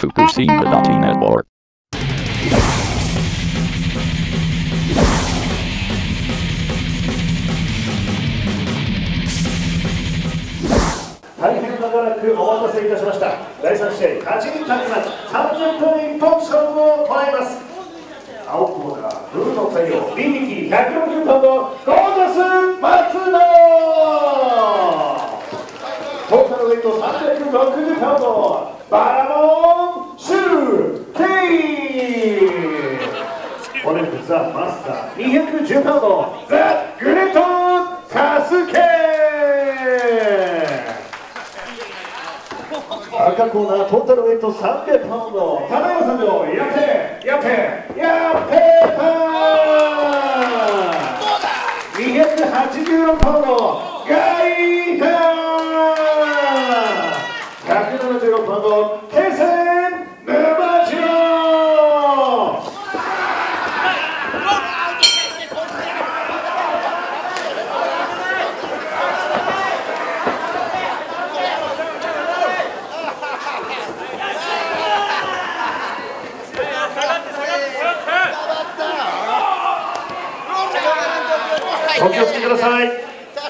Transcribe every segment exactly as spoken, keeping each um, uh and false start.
Fukushima Network。 大変長らくお待たせいたしました。だいさん試合、勝ちに勝ちます。さんじゅっぷん一本勝負を行います。青コーナー、ブルーの太陽、ビン力ひゃくろくじゅうパウンド、ゴージャス松野。トータルウェイトさんびゃくろくじゅうパウンド、バラモンシュウケイ。オレンジザ・マスターにひゃくじゅうパウンド、ザ・グレートサスケ。赤コーナー、トータルウェイトさんびゃくパウンド、ただいまさんびょう、ヤッペー、ヤッペー、ヤッペーパーにひゃくはちじゅうろくパウンド、ガイナひゃくななじゅうろくパウンド、気仙沼二郎。お気をつけください。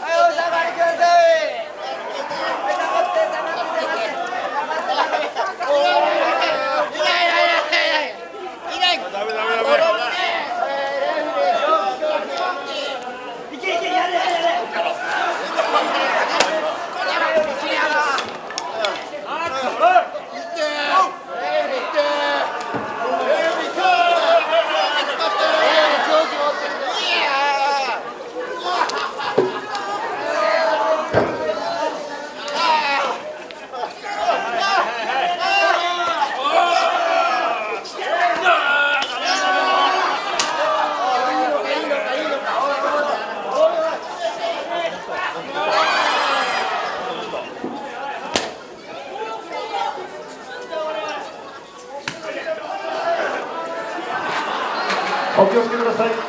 お気をつけください。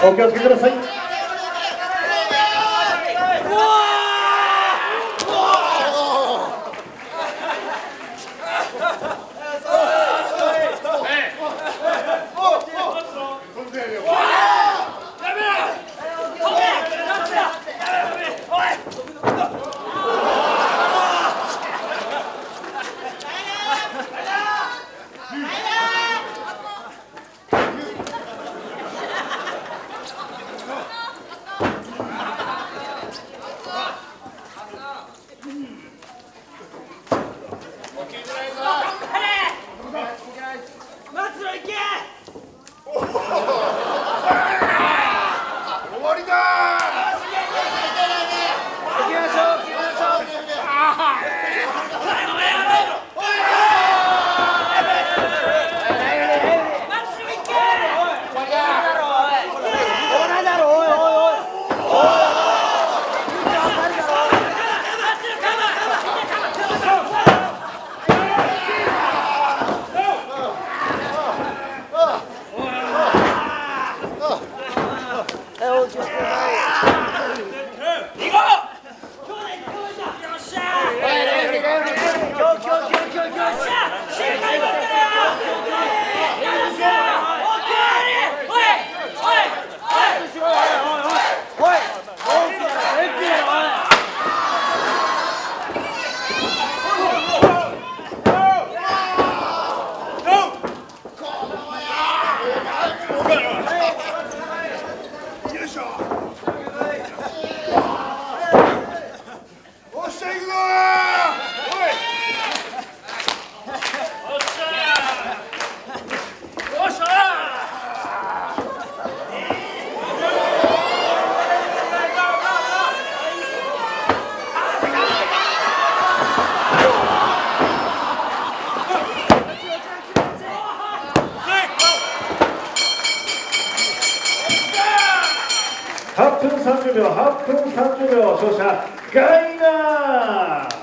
お気をつけください。はっぷんさんじゅうびょう、はっぷんさんじゅうびょう、勝者ガイナ。